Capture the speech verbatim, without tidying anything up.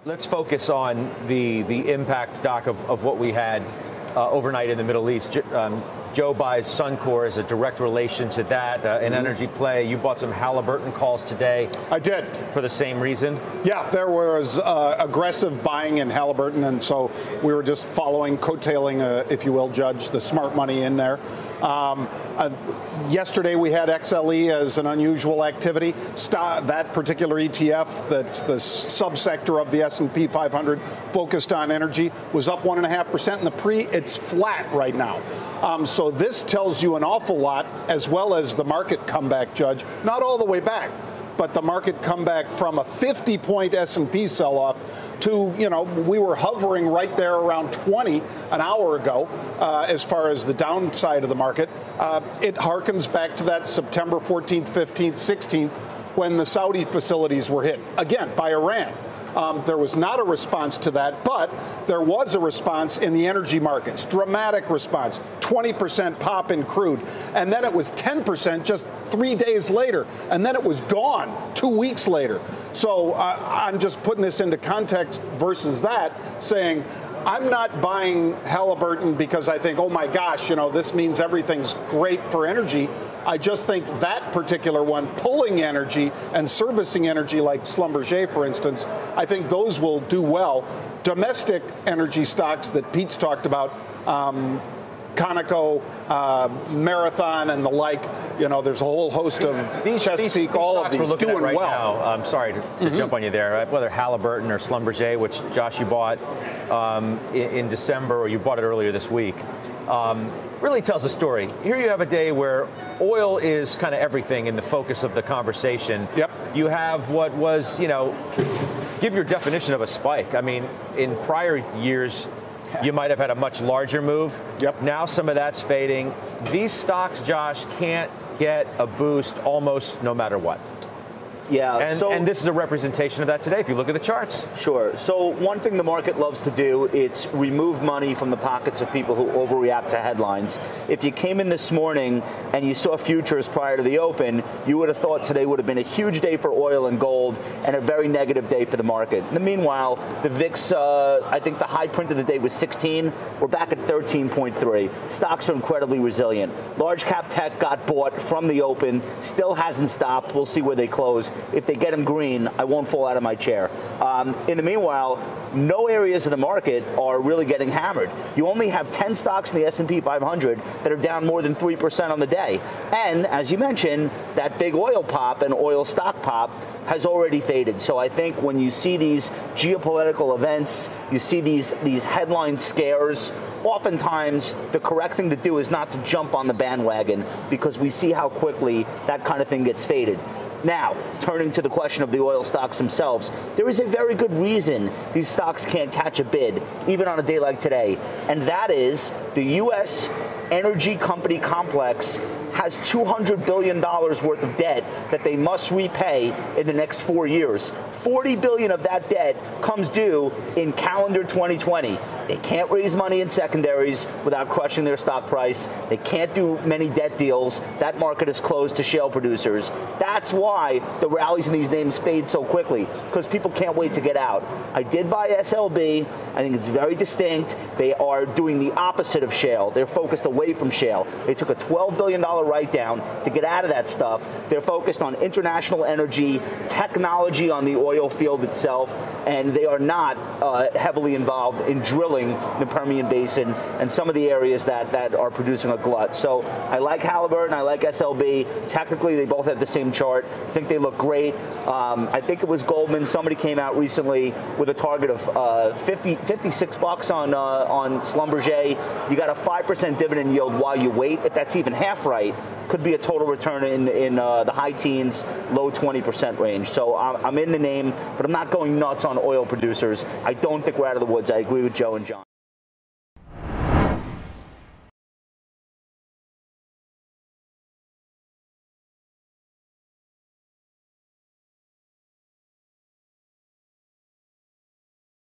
Let's focus on the the impact, Doc, of, of what we had uh, overnight in the Middle East. Um, Joe buys Suncor as a direct relation to that, uh, an energy play. You bought some Halliburton calls today. I did. For the same reason? Yeah, there was uh, aggressive buying in Halliburton, and so we were just following, coattailing, uh, if you will, Judge, the smart money in there. Um, uh, yesterday we had X L E as an unusual activity. St- that particular E T F, that's the subsector of the S and P five hundred focused on energy, was up one and a half percent in the pre. It's flat right now. Um, so this tells you an awful lot, as well as the market comeback, Judge. Not all the way back, but the market comeback from a fifty point S and P sell-off to, you know, we were hovering right there around twenty an hour ago uh, as far as the downside of the market. Uh, it harkens back to that September fourteenth, fifteenth, sixteenth, when the Saudi facilities were hit, again, by Iran. Um, there was not a response to that, but there was a response in the energy markets, dramatic response, twenty percent pop in crude. And then it was ten percent just three days later. And then it was gone two weeks later. So uh, I'm just putting this into context versus that, saying I'm not buying Halliburton because I think, oh my gosh, you know, this means everything's great for energy. I just think that particular one, pulling energy and servicing energy like Schlumberger, for instance, I think those will do well. Domestic energy stocks that Pete's talked about, um, Conoco, uh, Marathon, and the like, you know, there's a whole host of these, Chesapeake, these, these all of these doing right well. Now, I'm sorry to, to mm-hmm. jump on you there, right? Whether Halliburton or Schlumberger, which Josh, you bought um, in, in December, or you bought it earlier this week, um, really tells a story. Here you have a day where oil is kind of everything in the focus of the conversation. Yep. You have what was, you know, give your definition of a spike. I mean, in prior years, you might have had a much larger move. Yep. Now some of that's fading. These stocks, Josh, can't get a boost almost no matter what. Yeah, and, so, and this is a representation of that today, if you look at the charts. Sure. So one thing the market loves to do, it's remove money from the pockets of people who overreact to headlines. If you came in this morning and you saw futures prior to the open, you would have thought today would have been a huge day for oil and gold and a very negative day for the market. In the meanwhile, the V I X, uh, I think the high print of the day was sixteen. We're back at thirteen point three. Stocks are incredibly resilient. Large cap tech got bought from the open, still hasn't stopped. We'll see where they close. If they get them green, I won't fall out of my chair. Um, in the meanwhile, no areas of the market are really getting hammered. You only have ten stocks in the S and P five hundred that are down more than three percent on the day. And as you mentioned, that big oil pop and oil stock pop has already faded. So I think when you see these geopolitical events, you see these, these headline scares, oftentimes the correct thing to do is not to jump on the bandwagon, because we see how quickly that kind of thing gets faded. Now, turning to the question of the oil stocks themselves, there is a very good reason these stocks can't catch a bid, even on a day like today, and that is the U S energy company complex has two hundred billion dollars worth of debt that they must repay in the next four years. forty billion dollars of that debt comes due in calendar twenty twenty. They can't raise money in secondaries without crushing their stock price. They can't do many debt deals. That market is closed to shale producers. That's why the rallies in these names fade so quickly, because people can't wait to get out. I did buy S L B. I think it's very distinct. They are doing the opposite of shale. They're focused away from shale. They took a twelve billion dollars write down to get out of that stuff. They're focused on international energy, technology on the oil field itself, and they are not uh, heavily involved in drilling the Permian Basin and some of the areas that, that are producing a glut. So I like Halliburton, I like S L B. Technically, they both have the same chart. I think they look great. Um, I think it was Goldman. Somebody came out recently with a target of uh, fifty, fifty-six bucks on uh, on Schlumberger. You got a five percent dividend yield while you wait. If that's even half right, could be a total return in, in uh, the high teens, low twenty percent range. So I'm, I'm in the name, but I'm not going nuts on oil producers. I don't think we're out of the woods. I agree with Joe and John.